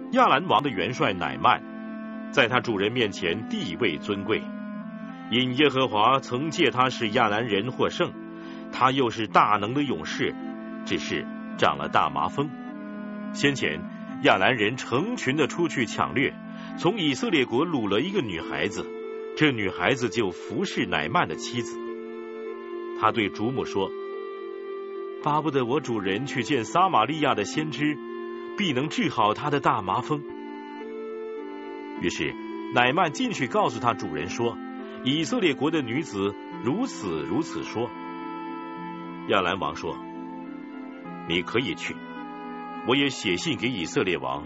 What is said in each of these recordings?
亚兰王的元帅乃曼，在他主人面前地位尊贵，因耶和华曾借他使亚兰人获胜，他又是大能的勇士，只是长了大麻风。先前亚兰人成群的出去抢掠，从以色列国掳了一个女孩子，这女孩子就服侍乃曼的妻子。他对主母说，巴不得我主人去见撒玛利亚的先知，必能治好他的大麻风。于是乃曼进去告诉他主人说，以色列国的女子如此如此说。亚兰王说，你可以去，我也写信给以色列王。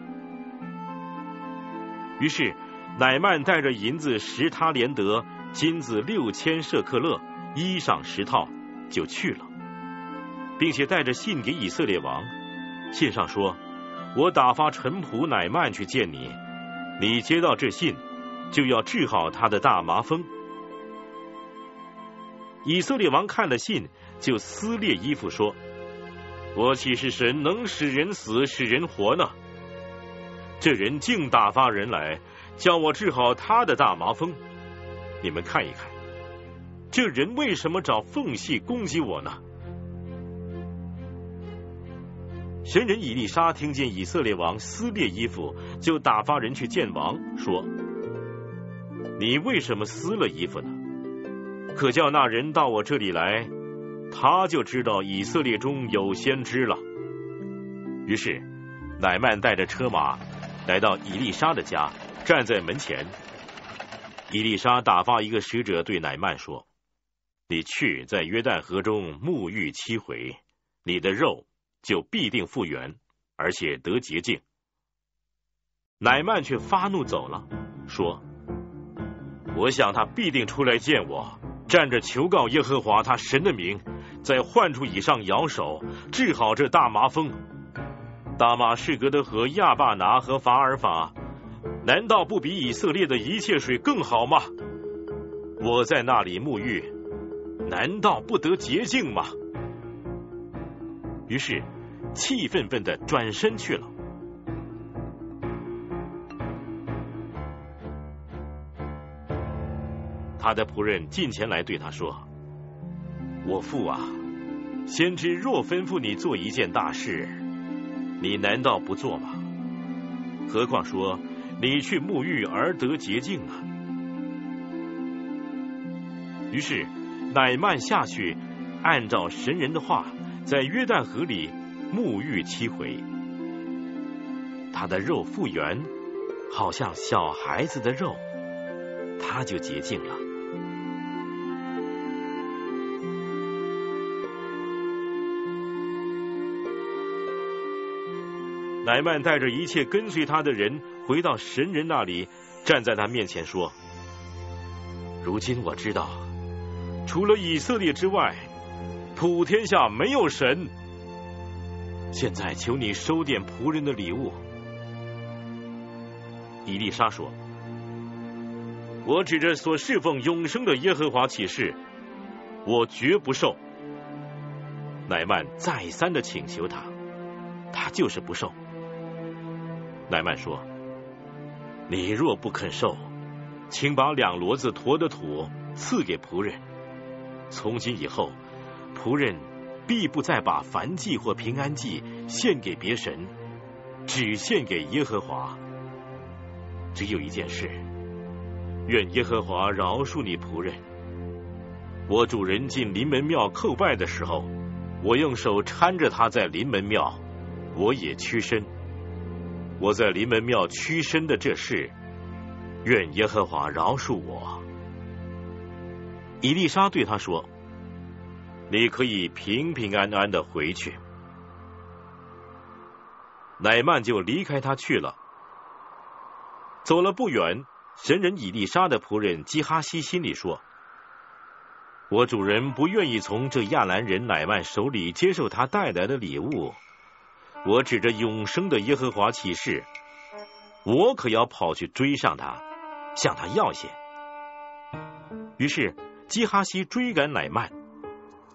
于是乃曼带着银子10他连得，金子6000舍克勒，衣裳10套，就去了，并且带着信给以色列王。信上说，我打发臣仆乃曼去见你，你接到这信，就要治好他的大麻风。以色列王看了信，就撕裂衣服说，我岂是神能使人死使人活呢？这人竟打发人来，叫我治好他的大麻风。你们看一看，这人为什么找缝隙攻击我呢？神人以利沙听见以色列王撕裂衣服，就打发人去见王，说，你为什么撕了衣服呢？可叫那人到我这里来，他就知道以色列中有先知了。于是乃曼带着车马来到以利沙的家，站在门前。以利沙打发一个使者对乃曼说，你去在约旦河中沐浴7回，你的肉就必定复原，而且得洁净。乃曼却发怒走了，说，我想他必定出来见我，站着求告耶和华他神的名，在患处以上摇手，治好这大麻风。大马士革的河亚巴拿和法尔法，难道不比以色列的一切水更好吗？我在那里沐浴，难道不得洁净吗？于是气愤愤地转身去了。他的仆人近前来对他说，我父啊，先知若吩咐你做一件大事，你难道不做吗？何况说你去沐浴而得洁净呢？于是乃曼下去，按照神人的话，在约旦河里沐浴7回，他的肉复原，好像小孩子的肉，他就洁净了。乃曼带着一切跟随他的人回到神人那里，站在他面前说，如今我知道，除了以色列之外，普天下没有神。现在求你收点仆人的礼物。以利沙说，我指着所侍奉永生的耶和华起誓，我绝不受。乃曼再三的请求他，他就是不受。乃曼说，你若不肯受，请把2骡子驮的土赐给仆人，从今以后仆人必不再把燔祭或平安祭献给别神，只献给耶和华。只有一件事，愿耶和华饶恕你仆人。我主人进临门庙叩拜的时候，我用手搀着他在临门庙，我也屈身。我在临门庙屈身的这事，愿耶和华饶恕我。以利沙对他说，你可以平平安安的回去。乃曼就离开他去了。走了不远，神人以利沙的仆人基哈西心里说，我主人不愿意从这亚兰人乃曼手里接受他带来的礼物，我指着永生的耶和华起誓，我可要跑去追上他，向他要些。于是基哈西追赶乃曼。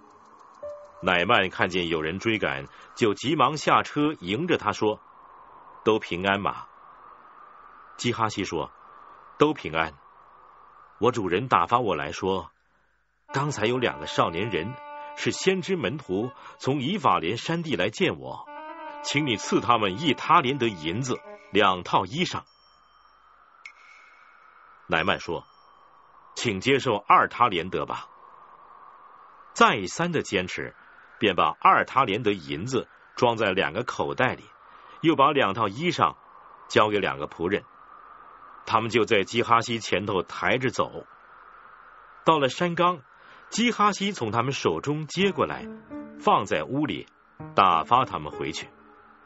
乃曼看见有人追赶，就急忙下车迎着他说， 都平安吗？基哈西说，都平安。我主人打发我来说，刚才有2个少年人是先知门徒，从以法莲山地来见我，请你赐他们1他连得银子，2套衣裳。乃曼说，请接受2他连得吧。再三的坚持，便把2他连得银子装在2个口袋里，又把2套衣裳交给2个仆人，他们就在基哈西前头抬着走。到了山冈，基哈西从他们手中接过来，放在屋里，打发他们回去。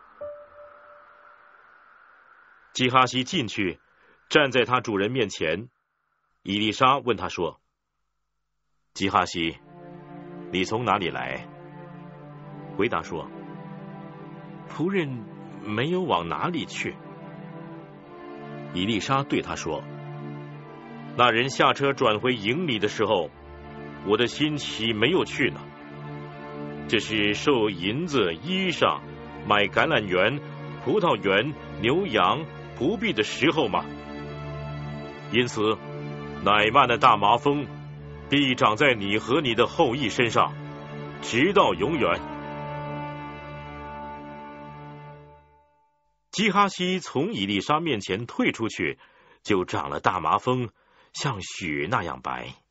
基哈西进去，站在他主人面前。以利沙问他说，基哈西，你从哪里来？回答说，仆人没有往哪里去。以利沙对他说，那人下车转回营里的时候，我的心岂没有去呢？这是收银子、衣裳、买橄榄园、葡萄园、牛羊、仆婢的时候吗？因此乃曼的大麻风必长在你和你的后裔身上，直到永远。基哈西从以利沙面前退出去，就长了大麻风，像雪那样白。